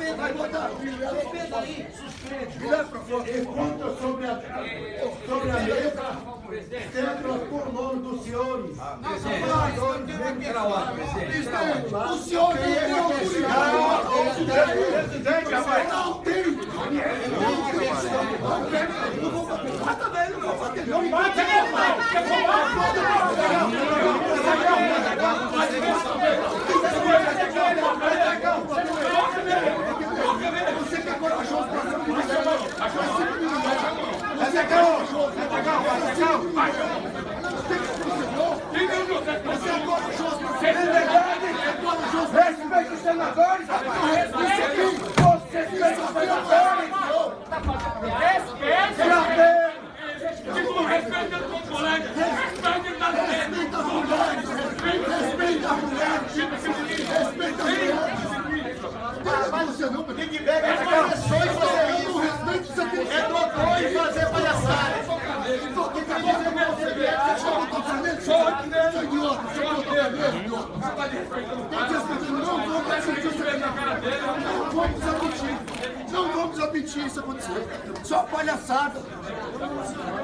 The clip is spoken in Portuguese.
Vai botar. Suspenda aí. Guilherme, pergunta sobre a mesa. Sempre por nome dos senhores. O senhor não tem autoridade. Presidente, rapaz. Não tem. Não bate nele, você que é corajoso pra ser você é corajoso. Você é corajoso pra ser respeite os senadores. Você respeita os senadores. Respeita os colegas. Respeita as mulheres. Respeita as mulheres. Respeita as mulheres. Você não tem que ver as eleições e fazer isso. É doutor e fazer palhaçada. Não vamos admitir isso acontecer. Só palhaçada.